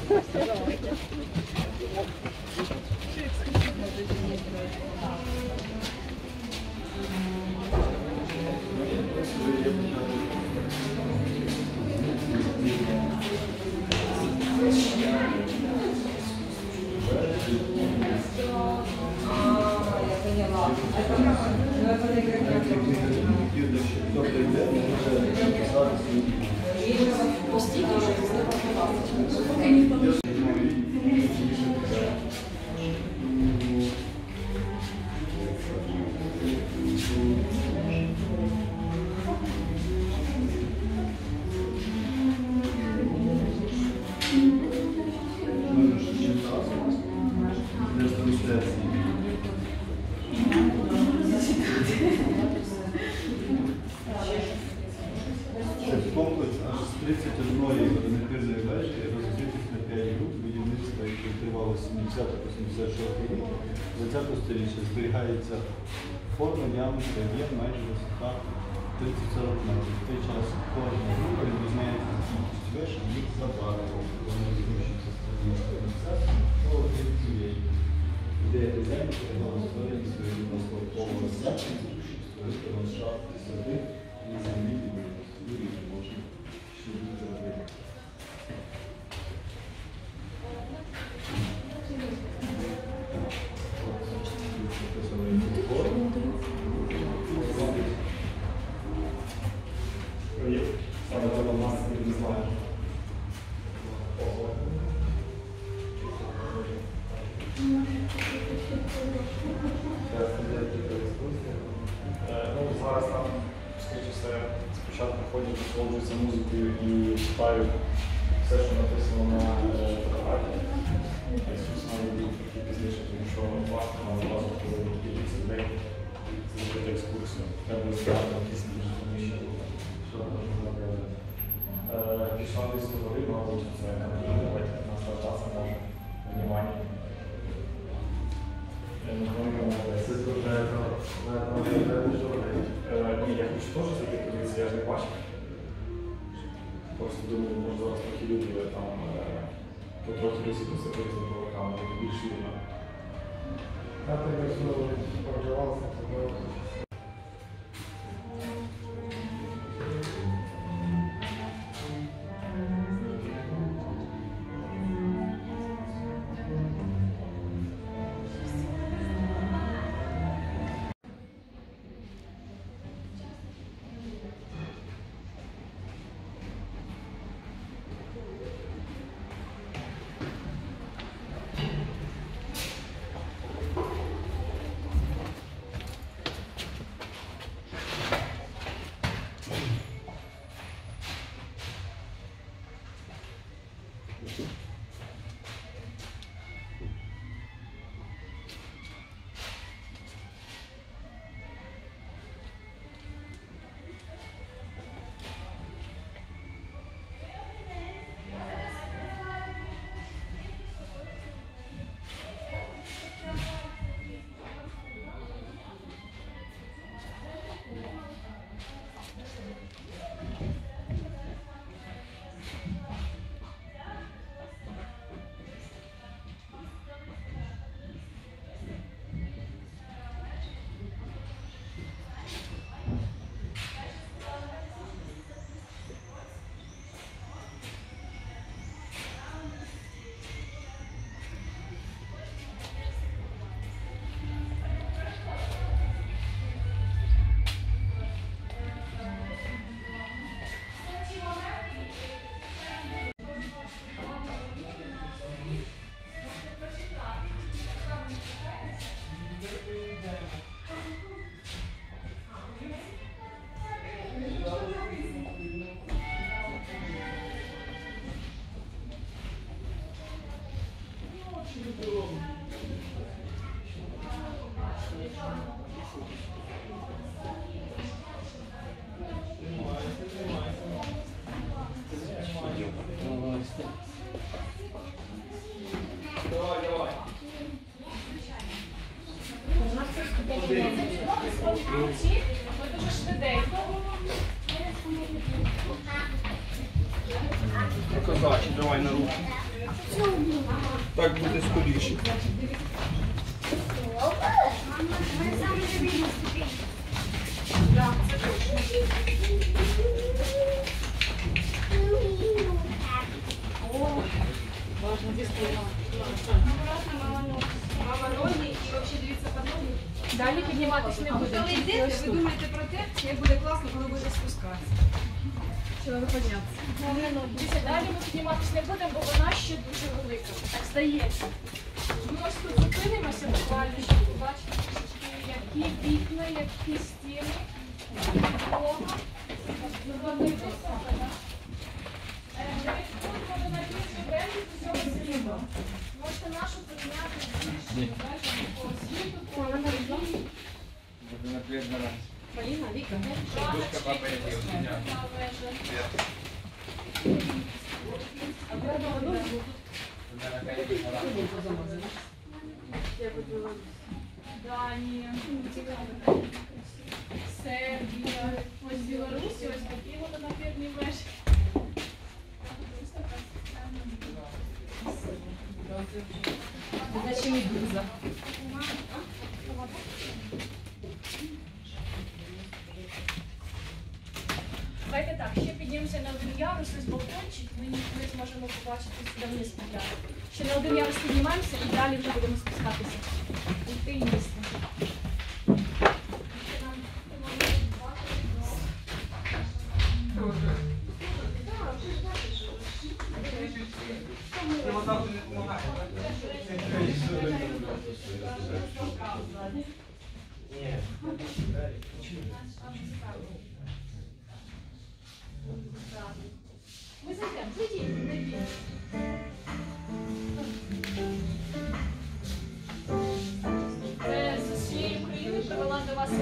Комплекс аж з 31 водонапірної вежі розбитих на 5 груп будівництва, яке тривало з 70-86 рік 20 століття, зберігається форма діаметра є майже висота 30-40 метрів. В той час кожна група відрізняється кількість веж і їх забарвлення. Вони розміщуються з стратегічним мистецтвом, то цієї. Ідея дизайну передала створення своєї розповідового сцену, щоб створити ландшафт і сади і землі і можна ще бути робити. Зараз там, скажімо, все, спочатку ходять, насолоджуються музикою і читають все, що написано на фотографії. Ісус має бути трохи пізніше, тому що власне на одразу коли кількість людей зробити екскурсію. Треба збирати якісь більше поміщення. Що можна зробити? Пішла десь до гори, мабуть, це давайте нас часом може внимання. Ні, я хочу теж такі позиції, я ж не бачив. Просто думаю, може зараз трохи люди там потрохи розібратися перед провоками, так більш вільно. Я так знову проживався, Козачі, давай на руки. Так буде скоріше. Мама ноги і взагалі дивіться по ноги. Далі підніматися не буде. Коли йдете, ви думаєте про те, як буде класно, коли будете спускатися. Чи треба піднятися? Дивіться, далі ми підніматися не будемо, бо вона ще дуже велика. Так здається. Ми ось тут зупинимося буквально, щоб побачити, які вікна, які стіни, підлога. Тут може найбільше бежі з цього сліду. Можете нашу підняти більше бежі по світу, по Україні. Поліна, Віка. Дочка папа вежа. Данія, Сербія, ось Білорусі, ось такі от напірні вежі. Наче медуза. Давайте так, ще піднімемося на один ярус, ось балкончик, ми зможемо побачити сюди вниз підняти. Ще на один ярус піднімаємося і далі вже будемо спускатися. Йти і їсти. Ми зайдемо, зайдіть, зайдіть. Це з усієї України привела до вас.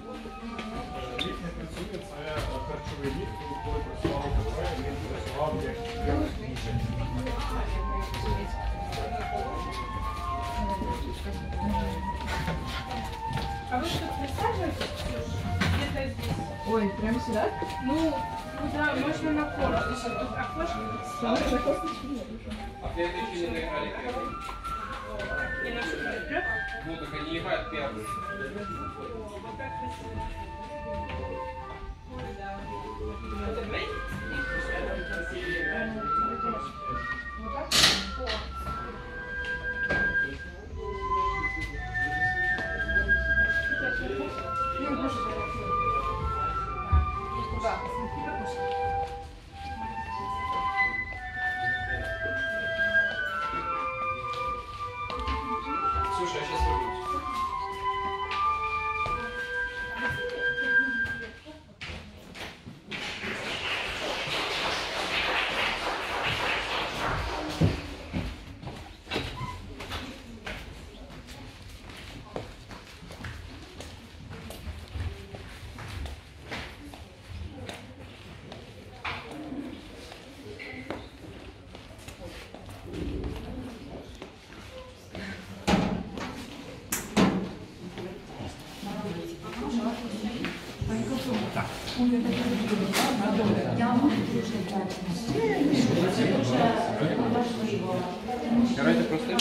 Ліфт не працює, це харчовий ліфт, коли працював кафе, він працював як ліфт. А вы что, присаживаетесь? Где-то здесь. Ой, прямо сюда? Ну да, можно на корточке. Тут окошко. А следующие не наиграли первый. Не на что. Ну так они играют первый. Слушай, я сейчас вернусь. Давайте просто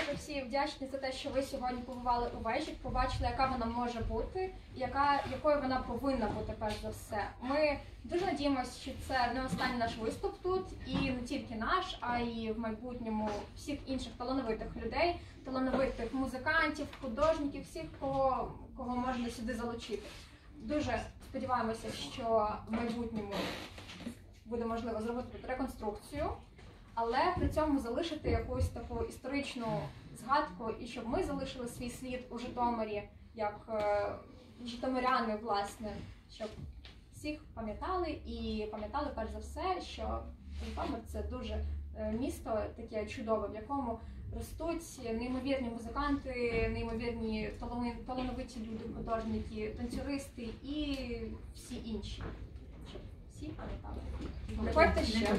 дуже всі вдячні за те, що ви сьогодні побували у вежі, побачили, яка вона може бути, і якою вона повинна бути перш за все. Ми дуже надіємося, що це не останній наш виступ тут, і не тільки наш, а й в майбутньому всіх інших талановитих людей, талановитих музикантів, художників, всіх, кого можна сюди залучити. Дуже сподіваємося, що в майбутньому буде можливо зробити тут реконструкцію, але при цьому залишити якусь таку історичну згадку, і щоб ми залишили свій слід у Житомирі, як житомиряни, власне, щоб всіх пам'ятали і пам'ятали перш за все, що Житомир – це дуже місто таке чудове, в якому ростуть неймовірні музиканти, неймовірні талановиті люди, художники, танцюристи і всі інші. Щоб всі пам'ятали. Приходьте ще.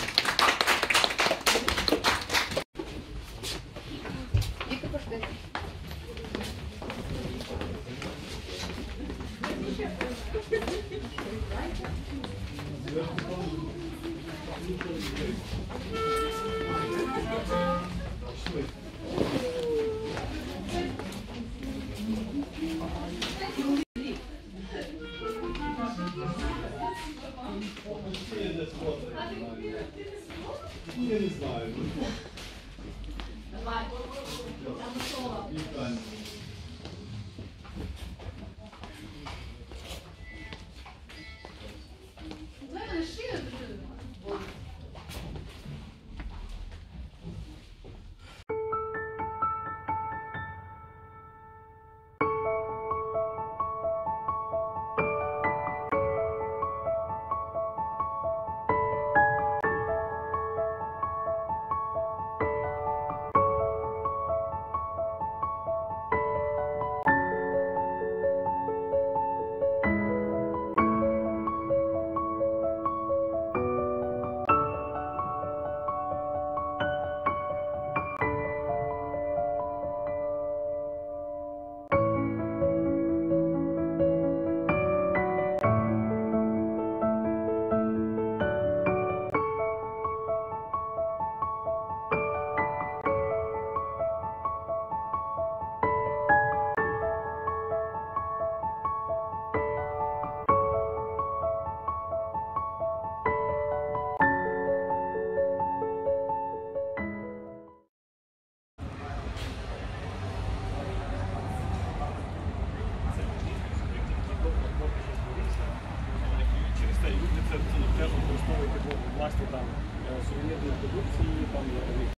Віка, пошли. Я не знаю. Давай. Вітання. Давай, шию. Через те люди це теж використовують власні там сувенірні продукції, там